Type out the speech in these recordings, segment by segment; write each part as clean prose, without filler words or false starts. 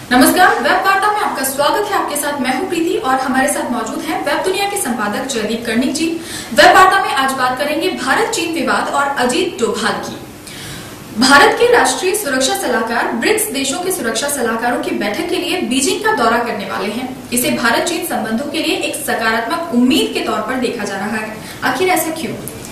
नमस्कार, वेब वार्ता में आपका स्वागत है। आपके साथ मैं हूं प्रीति और हमारे साथ मौजूद हैं वेब दुनिया के संपादक जयदीप कर्णिक जी। वेब वार्ता में आज बात करेंगे भारत चीन विवाद और अजीत डोभाल की। भारत के राष्ट्रीय सुरक्षा सलाहकार ब्रिक्स देशों के सुरक्षा सलाहकारों की बैठक के लिए बीजिंग का दौरा करने वाले हैं। इसे भारत चीन संबंधों के लिए एक सकारात्मक उम्मीद के तौर पर देखा जा रहा है। आखिर ऐसा क्यों?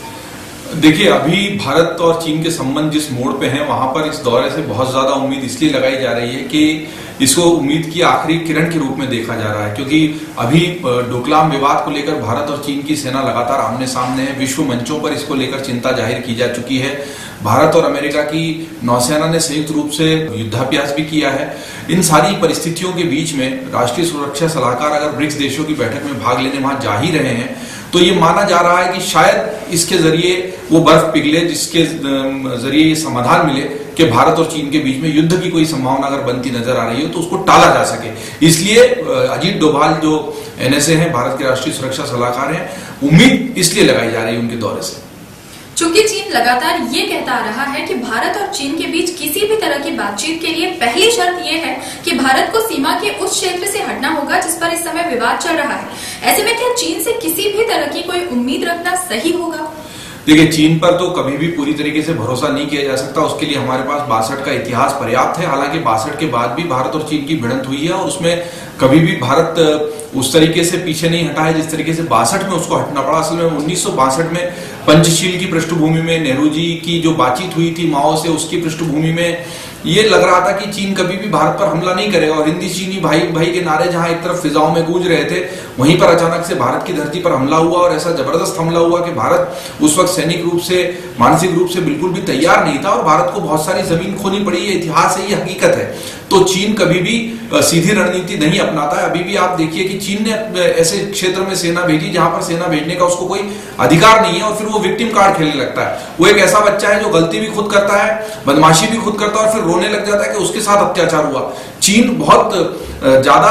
देखिए, अभी भारत और चीन के संबंध जिस मोड़ पे हैं, वहां पर इस दौरे से बहुत ज्यादा उम्मीद इसलिए लगाई जा रही है कि इसको उम्मीद की आखिरी किरण के रूप में देखा जा रहा है, क्योंकि अभी डोकलाम विवाद को लेकर भारत और चीन की सेना लगातार आमने सामने है। विश्व मंचों पर इसको लेकर चिंता जाहिर की जा चुकी है। भारत और अमेरिका की नौसेना ने संयुक्त रूप से युद्धाभ्यास भी किया है। इन सारी परिस्थितियों के बीच में राष्ट्रीय सुरक्षा सलाहकार अगर ब्रिक्स देशों की बैठक में भाग लेने वहां जा ही रहे हैं, तो ये माना जा रहा है कि शायद इसके जरिए वो बर्फ पिघले, जिसके जरिए ये समाधान मिले कि भारत और चीन के बीच में युद्ध की कोई संभावना अगर बनती नजर आ रही हो तो उसको टाला जा सके। इसलिए अजीत डोभाल जो एनएसए हैं, भारत के राष्ट्रीय सुरक्षा सलाहकार हैं, उम्मीद इसलिए लगाई जा रही है उनके दौरे से। चूंकि चीन लगातार ये कहता आ रहा है कि भारत और चीन के बीच किसी भी तरह की बातचीत के लिए पहली शर्त ये है कि भारत को सीमा के उस क्षेत्र से हटना होगा जिस पर इस समय विवाद चल रहा है। ऐसे में क्या चीन से किसी भी तरह की कोई उम्मीद रखना सही होगा? देखिए, चीन पर तो कभी भी पूरी तरीके से भरोसा नहीं किया जा सकता। उसके लिए हमारे पास 62 का इतिहास पर्याप्त है। हालांकि 62 के बाद भी भारत और चीन की भिड़ंत हुई है और उसमें कभी भी भारत उस तरीके से पीछे नहीं हटा है जिस तरीके से 62 में उसको हटना पड़ा। असल में 1962 में पंचशील की पृष्ठभूमि में नेहरू जी की जो बातचीत हुई थी माओ से, उसकी पृष्ठभूमि में ये लग रहा था कि चीन कभी भी भारत पर हमला नहीं करेगा और हिंदी चीनी भाई भाई के नारे जहां एक तरफ फिजाओं में गूंज रहे थे, वहीं पर अचानक से भारत की धरती पर हमला हुआ और ऐसा जबरदस्त हमला हुआ कि भारत उस वक्त सैनिक रूप से, मानसिक रूप से बिल्कुल भी तैयार नहीं था और भारत को बहुत सारी जमीन खोनी पड़ी। ये इतिहास है, ये हकीकत है। तो चीन कभी भी सीधी रणनीति नहीं अपनाता है। अभी भी आप देखिए कि चीन ने ऐसे क्षेत्र में सेना भेजी जहां पर सेना भेजने का उसको कोई अधिकार नहीं है और फिर वो विक्टिम कार्ड खेलने लगता है। वो एक ऐसा बच्चा है जो गलती भी खुद करता है, बदमाशी भी खुद करता है और फिर रोने लग जाता है कि उसके साथ अत्याचार हुआ। चीन बहुत ज्यादा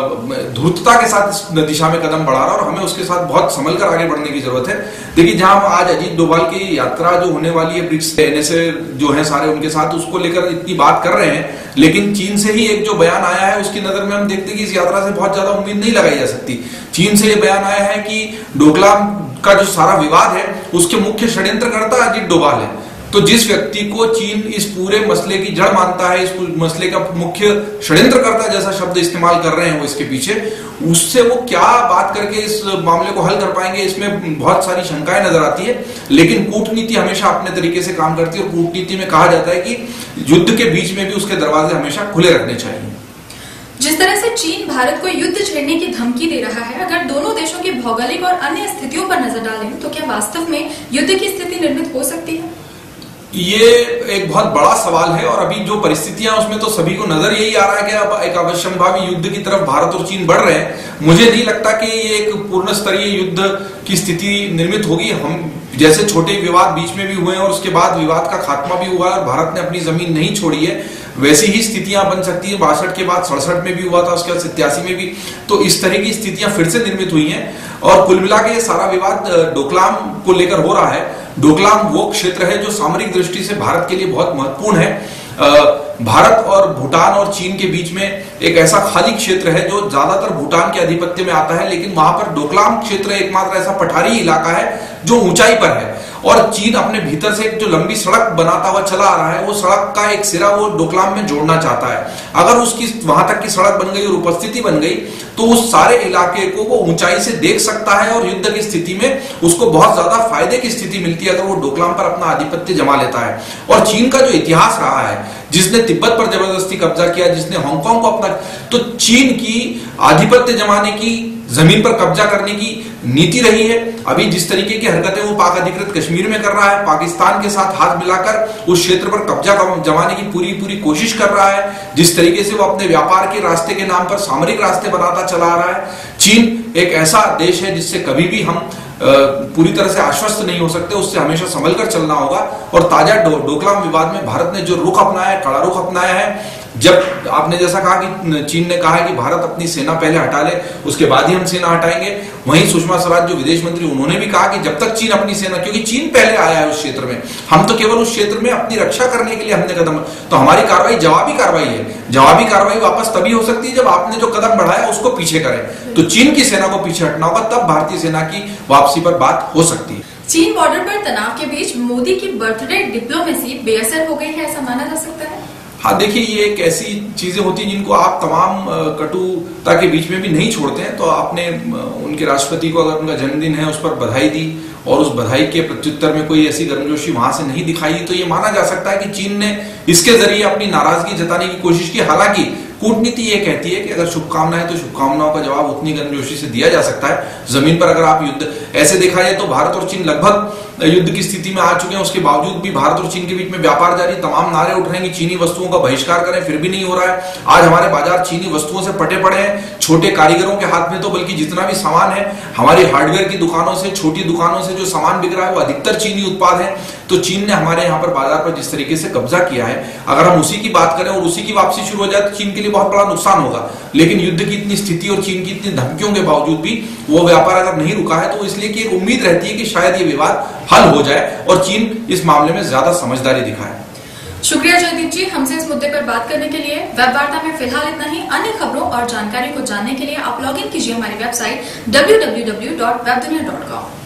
धूर्तता के साथ इस दिशा में कदम बढ़ा रहा है और हमें उसके साथ बहुत संभल कर आगे बढ़ने की जरूरत है। देखिए, जहां हम आज अजीत डोभाल की यात्रा जो होने वाली है ब्रिक्स एनएसए जो है सारे उनके साथ, उसको लेकर इतनी बात कर रहे हैं, लेकिन चीन से ही एक जो बयान आया है उसकी नजर में हम देखते हैं कि इस यात्रा से बहुत ज्यादा उम्मीद नहीं लगाई जा सकती। चीन से ये बयान आया है कि डोकलाम का जो सारा विवाद है उसके मुख्य षड्यंत्रकर्ता अजीत डोभाल है। तो जिस व्यक्ति को चीन इस पूरे मसले की जड़ मानता है, इस मसले का मुख्य षड्यंत्रकर्ता जैसा शब्द इस्तेमाल कर रहे हैं वो इसके पीछे, उससे वो क्या बात करके इस मामले को हल कर पाएंगे, इसमें बहुत सारी शंकाएं नजर आती है। लेकिन कूटनीति हमेशा अपने तरीके से काम करती है और कूटनीति में कहा जाता है कि युद्ध के बीच में भी उसके दरवाजे हमेशा खुले रखने चाहिए। जिस तरह से चीन भारत को युद्ध छेड़ने की धमकी दे रहा है, अगर दोनों देशों की भौगोलिक और अन्य स्थितियों पर नजर डालें तो क्या वास्तव में युद्ध की स्थिति निर्मित हो सकती है? ये एक बहुत बड़ा सवाल है और अभी जो परिस्थितियां उसमें तो सभी को नजर यही आ रहा है कि अब एक अवश्यंभावी युद्ध की तरफ भारत और चीन बढ़ रहे हैं। मुझे नहीं लगता कि ये एक पूर्ण स्तरीय युद्ध की स्थिति निर्मित होगी। हम जैसे छोटे विवाद बीच में भी हुए हैं और उसके बाद विवाद का खात्मा भी हुआ और भारत ने अपनी जमीन नहीं छोड़ी है, वैसी ही स्थितियां बन सकती है। 62 के बाद 67 में भी हुआ था, उसके बाद 87 में भी। तो इस तरह की स्थितियां फिर से निर्मित हुई हैं और कुल मिला के सारा विवाद डोकलाम को लेकर हो रहा है। डोकलाम वो क्षेत्र है जो सामरिक दृष्टि से भारत के लिए बहुत महत्वपूर्ण है। भारत और भूटान और चीन के बीच में एक ऐसा खाली क्षेत्र है जो ज्यादातर भूटान के आधिपत्य में आता है, लेकिन वहां पर डोकलाम क्षेत्र एकमात्र ऐसा पठारी इलाका है जो ऊंचाई पर है और चीन अपने भीतर से एक जो लंबी सड़क बनाता हुआ चला आ रहा है, वो सड़क का एक सिरा वो डोकलाम में जोड़ना चाहता है। अगर उसकी वहां तक की सड़क बन गई और उपस्थिति बन गई तो उस सारे इलाके को वो ऊंचाई से देख सकता है और युद्ध की स्थिति में उसको बहुत ज्यादा फायदे की स्थिति मिलती है अगर वो डोकलाम पर अपना आधिपत्य जमा लेता है। और चीन का जो इतिहास रहा है, जिसने तिब्बत पर जबरदस्ती कब्जा किया, जिसने हांगकांग को अपना, तो चीन की आधिपत्य जमाने की, जमीन पर कब्जा करने की नीति रही है। अभी जिस तरीके की हरकतें वो पाक अधिकृत कश्मीर में कर रहा है, पाकिस्तान के साथ हाथ मिलाकर उस क्षेत्र पर कब्जा जमाने की पूरी कोशिश कर रहा है, जिस तरीके से वो अपने व्यापार के रास्ते के नाम पर सामरिक रास्ते बनाता चला आ रहा है। चीन एक ऐसा देश है जिससे कभी भी हम पूरी तरह से आश्वस्त नहीं हो सकते, उससे हमेशा संभल कर चलना होगा। और ताजा डोकलाम विवाद में भारत ने जो रुख अपनाया है, कड़ा रुख अपनाया है, जब आपने जैसा कहा कि चीन ने कहा है कि भारत अपनी सेना पहले हटा ले, उसके बाद ही हम सेना हटाएंगे, वहीं सुषमा स्वराज जो विदेश मंत्री, उन्होंने भी कहा कि जब तक चीन अपनी सेना, क्योंकि चीन पहले आया है उस क्षेत्र में, हम तो केवल उस क्षेत्र में अपनी रक्षा करने के लिए हमने कदम, तो हमारी कार्रवाई जवाबी कार्रवाई है। जवाबी कार्रवाई वापस तभी हो सकती है जब आपने जो कदम बढ़ाया उसको पीछे करें। तो चीन की सेना को पीछे हटना होगा, तब भारतीय सेना की वापसी पर बात हो सकती है। चीन बॉर्डर पर तनाव के बीच मोदी की बर्थडे डिप्लोमेसी बेअसर हो गई है, ऐसा माना जा सकता है? हाँ, देखिए, ये एक ऐसी चीजें होती हैं जिनको आप तमाम कटुता के बीच में भी नहीं छोड़ते हैं। तो आपने उनके राष्ट्रपति को, अगर उनका जन्मदिन है, उस पर बधाई दी और उस बधाई के प्रत्युत्तर में कोई ऐसी गर्मजोशी वहां से नहीं दिखाई, तो ये माना जा सकता है कि चीन ने इसके जरिए अपनी नाराजगी जताने की कोशिश की। हालांकि कूटनीति ये कहती है कि अगर शुभकामनाएं, तो शुभकामनाओं का जवाब उतनी गर्मजोशी से दिया जा सकता है। जमीन पर अगर आप युद्ध, ऐसे देखा जाए तो भारत और चीन लगभग युद्ध की स्थिति में आ चुके हैं, उसके बावजूद भी भारत और चीन के बीच में व्यापार जारी, तमाम नारे उठ रहे हैं कि चीनी वस्तुओं का बहिष्कार करें, फिर भी नहीं हो रहा है। आज हमारे बाजार चीनी वस्तुओं से पटे पड़े हैं, छोटे कारीगरों के हाथ में तो, बल्कि जितना भी सामान है हमारी हार्डवेयर की दुकानों से, छोटी दुकानों से जो सामान बिक रहा है वो अधिकतर चीनी उत्पाद है। तो चीन ने हमारे यहाँ पर बाजार पर जिस तरीके से कब्जा किया है, अगर हम उसी की बात करें और उसी की वापसी शुरू हो जाए तो चीन के लिए बहुत बड़ा नुकसान होगा। लेकिन युद्ध की इतनी स्थिति और चीन की इतनी धमकियों के बावजूद भी वो व्यापार अगर नहीं रुका है, तो इसलिए कि एक उम्मीद रहती है कि शायद ये विवाद हल हो जाए और चीन इस मामले में ज्यादा समझदारी दिखाए। शुक्रिया जयदीप जी, हमसे इस मुद्दे पर बात करने के लिए। वेब वार्ता में फिलहाल इतना ही। अन्य खबरों और जानकारी को जानने के लिए आप लॉग इन कीजिए हमारी वेबसाइट www.webdunia.com।